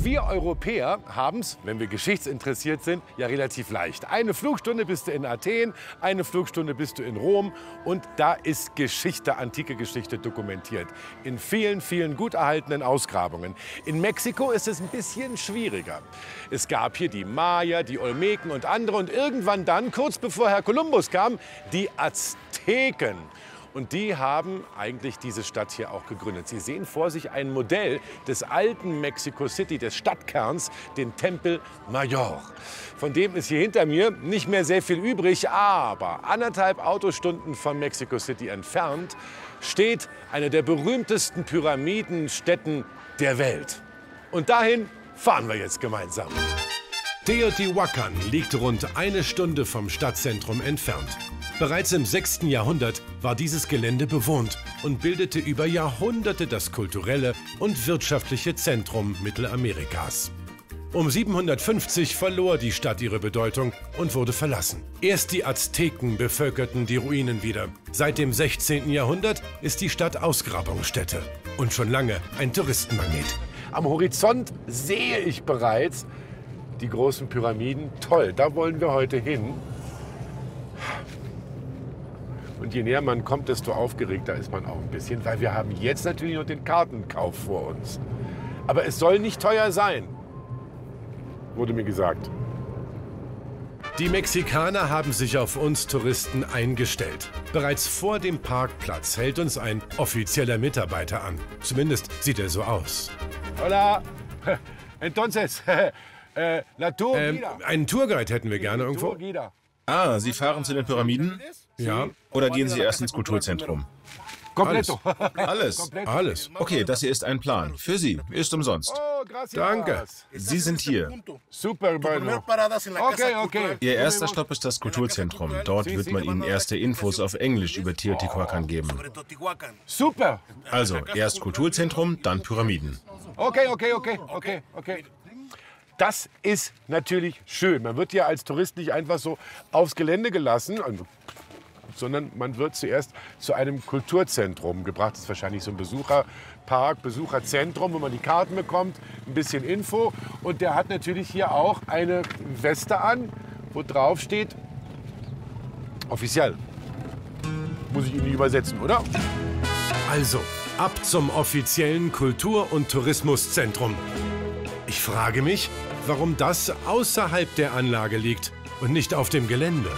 Wir Europäer haben es, wenn wir geschichtsinteressiert sind, ja relativ leicht. Eine Flugstunde bist du in Athen, eine Flugstunde bist du in Rom und da ist Geschichte, antike Geschichte dokumentiert. In vielen, vielen gut erhaltenen Ausgrabungen. In Mexiko ist es ein bisschen schwieriger. Es gab hier die Maya, die Olmeken und andere und irgendwann dann, kurz bevor Herr Kolumbus kam, die Azteken. Und die haben eigentlich diese Stadt hier auch gegründet. Sie sehen vor sich ein Modell des alten Mexico City, des Stadtkerns, den Tempel Mayor. Von dem ist hier hinter mir nicht mehr sehr viel übrig, aber 1,5 Autostunden von Mexico City entfernt steht eine der berühmtesten Pyramidenstätten der Welt. Und dahin fahren wir jetzt gemeinsam. Teotihuacan liegt rund 1 Stunde vom Stadtzentrum entfernt. Bereits im 6. Jahrhundert war dieses Gelände bewohnt und bildete über Jahrhunderte das kulturelle und wirtschaftliche Zentrum Mittelamerikas. Um 750 verlor die Stadt ihre Bedeutung und wurde verlassen. Erst die Azteken bevölkerten die Ruinen wieder. Seit dem 16. Jahrhundert ist die Stadt Ausgrabungsstätte und schon lange ein Touristenmagnet. Am Horizont sehe ich bereits die großen Pyramiden. Toll, da wollen wir heute hin. Und je näher man kommt, desto aufgeregter ist man auch ein bisschen, weil wir haben jetzt natürlich noch den Kartenkauf vor uns. Aber es soll nicht teuer sein, wurde mir gesagt. Die Mexikaner haben sich auf uns Touristen eingestellt. Bereits vor dem Parkplatz hält uns ein offizieller Mitarbeiter an. Zumindest sieht er so aus. Hola, entonces, la tour guida. Einen Tourguide hätten wir gerne irgendwo. Ah, Sie fahren zu den Pyramiden? Ja. Oder gehen Sie erst ins Kulturzentrum? Completo. Alles? Alles. Okay, das hier ist ein Plan. Für Sie. Ist umsonst. Oh, gracias. Danke. Sie sind hier. Super, bueno. Okay. Ihr erster Stopp ist das Kulturzentrum. Dort wird man Ihnen erste Infos auf Englisch über Teotihuacan geben. Super. Also, erst Kulturzentrum, dann Pyramiden. Okay. Das ist natürlich schön. Man wird ja als Tourist nicht einfach so aufs Gelände gelassen, sondern man wird zuerst zu einem Kulturzentrum gebracht. Das ist wahrscheinlich so ein Besucherpark, Besucherzentrum, wo man die Karten bekommt, ein bisschen Info. Und der hat natürlich hier auch eine Weste an, wo drauf steht, offiziell. Muss ich Ihnen übersetzen, oder? Also, ab zum offiziellen Kultur- und Tourismuszentrum. Ich frage mich, warum das außerhalb der Anlage liegt und nicht auf dem Gelände.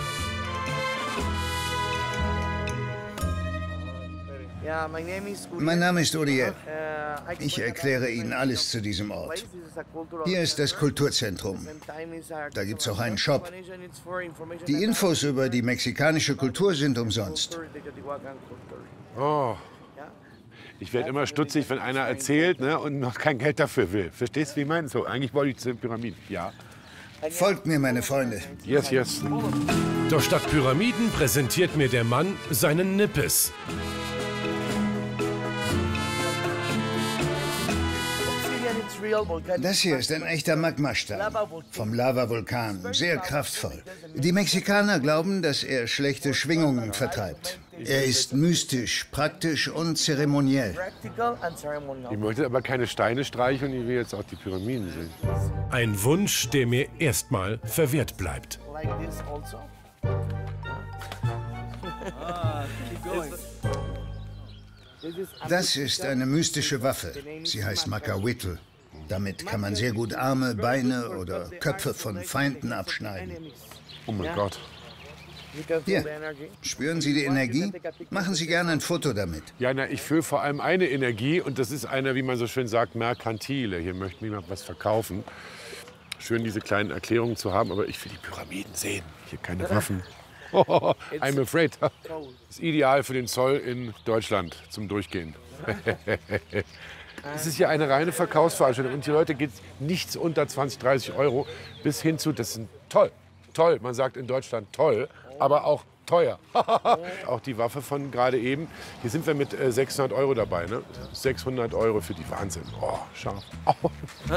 Mein Name ist Uriel. Ich erkläre Ihnen alles zu diesem Ort. Hier ist das Kulturzentrum. Da gibt es auch einen Shop. Die Infos über die mexikanische Kultur sind umsonst. Oh. Ich werde immer stutzig, wenn einer erzählt, ne, und noch kein Geld dafür will. Verstehst du, wie ich meine? So, eigentlich wollte ich zu den Pyramiden. Ja. Folgt mir, meine Freunde. Yes. Doch statt Pyramiden präsentiert mir der Mann seinen Nippes. Das hier ist ein echter Magmastein vom Lavavulkan, sehr kraftvoll. Die Mexikaner glauben, dass er schlechte Schwingungen vertreibt. Er ist mystisch, praktisch und zeremoniell. Ich möchte aber keine Steine streicheln, ich will jetzt auch die Pyramiden sehen. Ein Wunsch, der mir erstmal verwehrt bleibt. Das ist eine mystische Waffe. Sie heißt Macahuitl. Damit kann man sehr gut Arme, Beine oder Köpfe von Feinden abschneiden. Oh mein Gott. Hier, spüren Sie die Energie? Machen Sie gerne ein Foto damit. Ja, ich fühle vor allem eine Energie und das ist eine, wie man so schön sagt, merkantile. Hier möchte niemand was verkaufen. Schön, diese kleinen Erklärungen zu haben, aber ich will die Pyramiden sehen. Hier keine Waffen. I'm afraid. Das ist ideal für den Zoll in Deutschland zum Durchgehen. Es ist ja eine reine Verkaufsveranstaltung und die Leute geht nichts unter 20, 30 Euro bis hin zu, das sind toll. Toll, man sagt in Deutschland toll, aber auch teuer. Auch die Waffe von gerade eben. Hier sind wir mit 600 Euro dabei. Ne? 600 Euro für die Wahnsinn. Oh, scharf. Oh.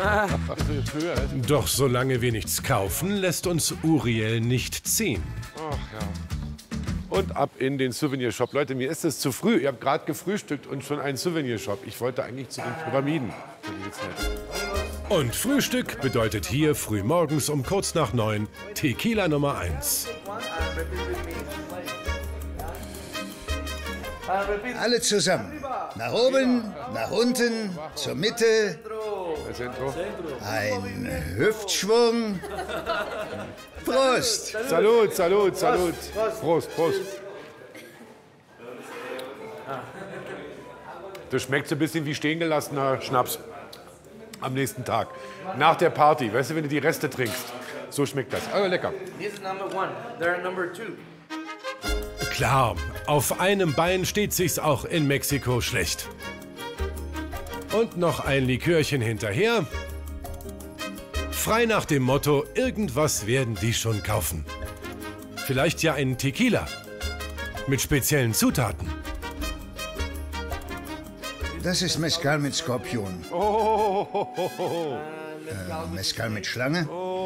Doch solange wir nichts kaufen, lässt uns Uriel nicht ziehen. Ach, ja. Und ab in den Souvenirshop. Leute, mir ist es zu früh. Ihr habt gerade gefrühstückt und schon einen Souvenirshop. Ich wollte eigentlich zu den Pyramiden. Und Frühstück bedeutet hier frühmorgens um kurz nach 9 Tequila Nummer 1. Alle zusammen. Nach oben, nach unten, zur Mitte. Ein Hüftschwung. Prost! Salut, salut, salut. Prost, Prost. Das schmeckt so ein bisschen wie stehen gelassener Schnaps am nächsten Tag. Nach der Party, weißt du, wenn du die Reste trinkst. So schmeckt das. Also lecker. Klar, auf einem Bein steht sich's auch in Mexiko schlecht. Und noch ein Likörchen hinterher. Frei nach dem Motto, irgendwas werden die schon kaufen. Vielleicht ja einen Tequila. Mit speziellen Zutaten. Das ist Mezcal mit Skorpion. Mezcal mit Schlange?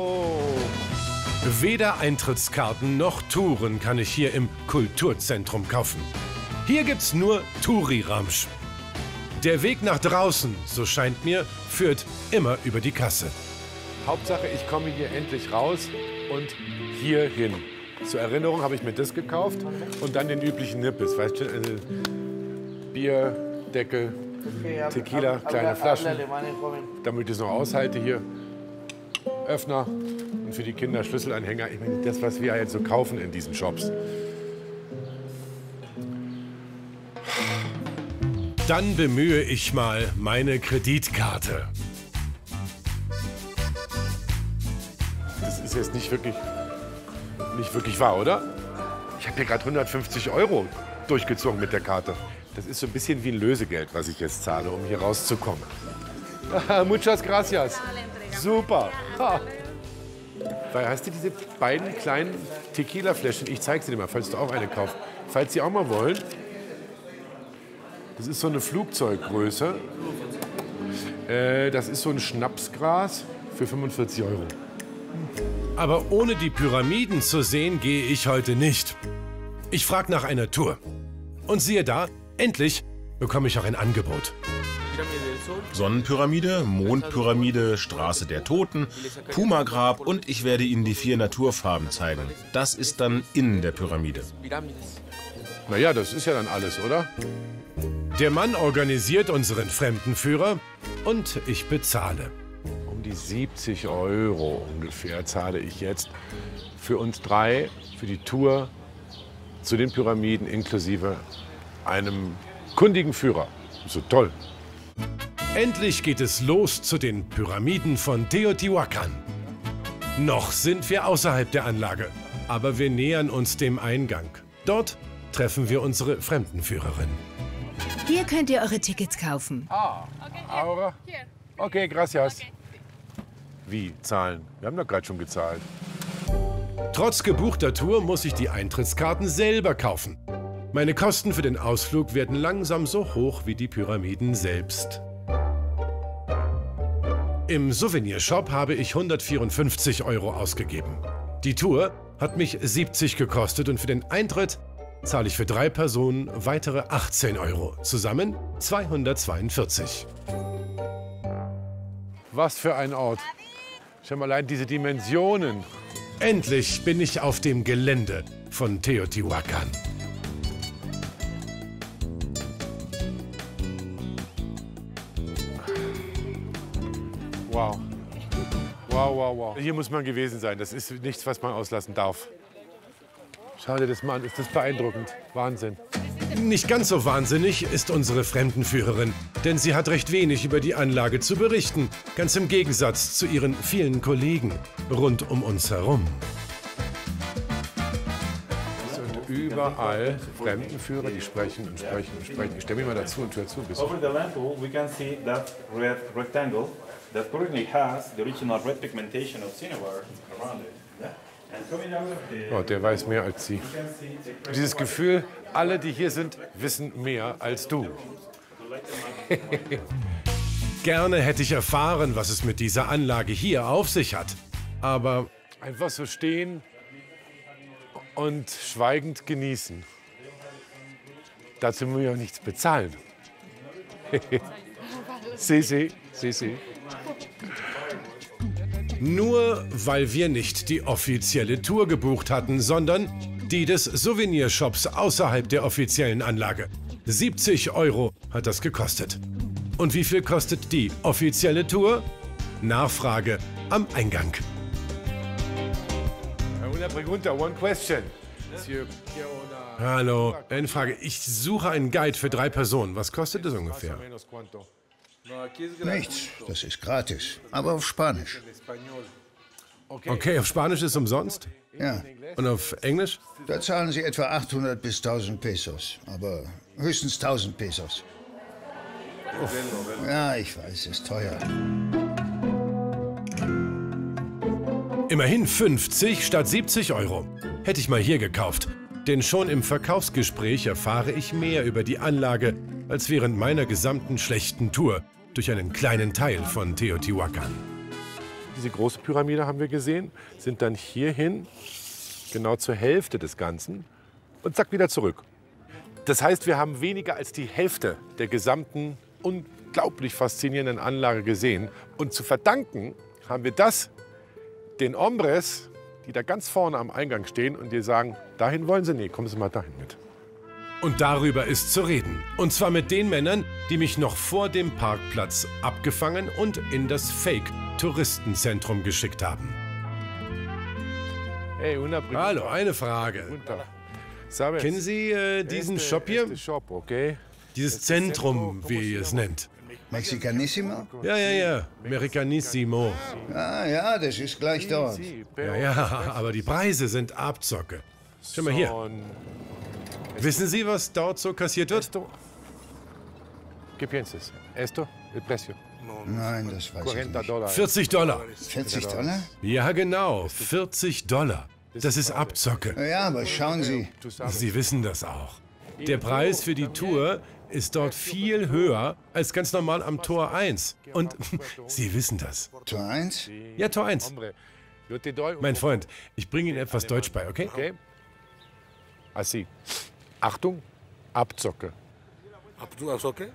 Weder Eintrittskarten noch Touren kann ich hier im Kulturzentrum kaufen. Hier gibt's nur Touri-Ramsch. Der Weg nach draußen, so scheint mir, führt immer über die Kasse. Hauptsache, ich komme hier endlich raus und hier hin. Zur Erinnerung habe ich mir das gekauft und dann den üblichen Nippes. Weißt du, Bier, Deckel, Tequila, kleine Flaschen, damit ich es noch aushalte hier. Öffner und für die Kinder Schlüsselanhänger. Ich meine, das, was wir jetzt so kaufen in diesen Shops. Dann bemühe ich mal meine Kreditkarte. Das ist jetzt nicht wirklich wahr, oder? Ich habe hier gerade 150 € durchgezogen mit der Karte. Das ist so ein bisschen wie ein Lösegeld, was ich jetzt zahle, um hier rauszukommen. Muchas gracias. Super. Ha. Weil, hast du diese beiden kleinen Tequila-Fläschchen? Ich zeige sie dir mal, falls du auch eine kaufst. Falls Sie auch mal wollen. Das ist so eine Flugzeuggröße. Das ist so ein Schnapsgras für 45 €. Aber ohne die Pyramiden zu sehen, gehe ich heute nicht. Ich frage nach einer Tour. Und siehe da, endlich bekomme ich auch ein Angebot. Sonnenpyramide, Mondpyramide, Straße der Toten, Pumagrab und ich werde Ihnen die 4 Naturfarben zeigen. Das ist dann innen der Pyramide. Naja, das ist ja dann alles, oder? Der Mann organisiert unseren Fremdenführer und ich bezahle. Um die 70 € ungefähr zahle ich jetzt für uns 3, für die Tour zu den Pyramiden inklusive einem kundigen Führer. So toll. Endlich geht es los zu den Pyramiden von Teotihuacan. Noch sind wir außerhalb der Anlage, aber wir nähern uns dem Eingang. Dort treffen wir unsere Fremdenführerin. Hier könnt ihr eure Tickets kaufen. Aura? Okay, gracias. Wie, zahlen? Wir haben doch gerade schon gezahlt. Trotz gebuchter Tour muss ich die Eintrittskarten selber kaufen. Meine Kosten für den Ausflug werden langsam so hoch wie die Pyramiden selbst. Im Souvenirshop habe ich 154 € ausgegeben. Die Tour hat mich 70 gekostet und für den Eintritt zahle ich für 3 Personen weitere 18 €. Zusammen 242. Was für ein Ort. Schau mal allein diese Dimensionen. Endlich bin ich auf dem Gelände von Teotihuacan. Wow. Wow, wow, wow. Hier muss man gewesen sein. Das ist nichts, was man auslassen darf. Schau dir das mal an. Ist das beeindruckend. Wahnsinn. Nicht ganz so wahnsinnig ist unsere Fremdenführerin, denn sie hat recht wenig über die Anlage zu berichten, ganz im Gegensatz zu ihren vielen Kollegen rund um uns herum. Es sind überall Fremdenführer, die sprechen und sprechen und sprechen. Ich stelle mich mal dazu und höre zu ein bisschen. Over the lamp, we can see that red rectangle that currently has the original red pigmentation of cinnabar around it. Oh, der weiß mehr als Sie. Dieses Gefühl, alle, die hier sind, wissen mehr als du. Gerne hätte ich erfahren, was es mit dieser Anlage hier auf sich hat. Aber einfach so stehen und schweigend genießen. Dazu muss ich auch nichts bezahlen. Sí, sí, sí, sí. Nur weil wir nicht die offizielle Tour gebucht hatten, sondern die des Souvenirshops außerhalb der offiziellen Anlage. 70 € hat das gekostet. Und wie viel kostet die offizielle Tour? Nachfrage am Eingang. Una pregunta, one question. Hallo, eine Frage. Ich suche einen Guide für 3 Personen. Was kostet das ungefähr? Nichts, das ist gratis, aber auf Spanisch. Okay, auf Spanisch ist umsonst? Ja, Und auf Englisch? da zahlen Sie etwa 800 bis 1000 Pesos, aber höchstens 1000 Pesos. Ja, ich weiß, ist teuer. Immerhin 50 statt 70 €. Hätte ich mal hier gekauft. Denn schon im Verkaufsgespräch erfahre ich mehr über die Anlage als während meiner gesamten schlechten Tour durch einen kleinen Teil von Teotihuacan. Diese große Pyramide haben wir gesehen, sind dann hierhin, genau zur Hälfte des Ganzen und zack, wieder zurück. Das heißt, wir haben weniger als die Hälfte der gesamten unglaublich faszinierenden Anlage gesehen. Und zu verdanken haben wir das den Hombres, die da ganz vorne am Eingang stehen und dir sagen, dahin wollen sie, nee, kommen Sie mal dahin mit. Und darüber ist zu reden. Und zwar mit den Männern, die mich noch vor dem Parkplatz abgefangen und in das Fake-Touristenzentrum geschickt haben. Hey, hallo, eine Frage. Kennen Sie diesen Shop hier? Dieses Zentrum, wie ihr es nennt. Mexicanissimo? Ja. Americanissimo. Ja, das ist gleich dort. Ja, aber die Preise sind Abzocke. Schau mal hier. Wissen Sie, was dort so kassiert wird? ¿Qué piensas? Esto, el precio. Nein, das weiß ich nicht. 40 $. 40 $? Ja, genau, 40 $. Das ist Abzocke. Ja, aber schauen Sie. Sie wissen das auch. Der Preis für die Tour ist dort viel höher als ganz normal am Tor 1. Und Sie wissen das. Tor 1? Ja, Tor 1. Mein Freund, ich bringe Ihnen etwas Deutsch bei, okay? Así. Achtung, Abzocke. Abzocke?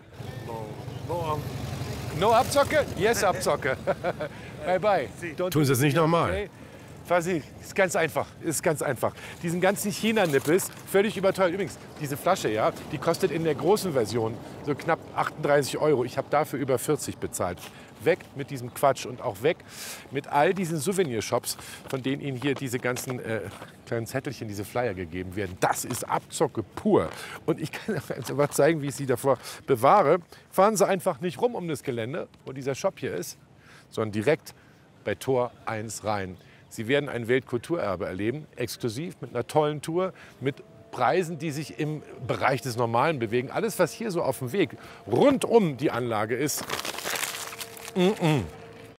No Abzocke? Yes, Abzocke. Bye, bye. Tun Sie es nicht nochmal. Quasi, ist ganz einfach, ist ganz einfach. Diesen ganzen China-Nippels, völlig überteuert. Übrigens, diese Flasche, ja, die kostet in der großen Version so knapp 38 €. Ich habe dafür über 40 bezahlt. Weg mit diesem Quatsch und auch weg mit all diesen Souvenirshops, von denen Ihnen hier diese ganzen kleinen Zettelchen, diese Flyer gegeben werden. Das ist Abzocke pur. Und ich kann euch mal zeigen, wie ich Sie davor bewahre. Fahren Sie einfach nicht rum um das Gelände, wo dieser Shop hier ist, sondern direkt bei Tor 1 rein. Sie werden ein Weltkulturerbe erleben, exklusiv mit einer tollen Tour, mit Preisen, die sich im Bereich des Normalen bewegen. Alles, was hier so auf dem Weg rund um die Anlage ist,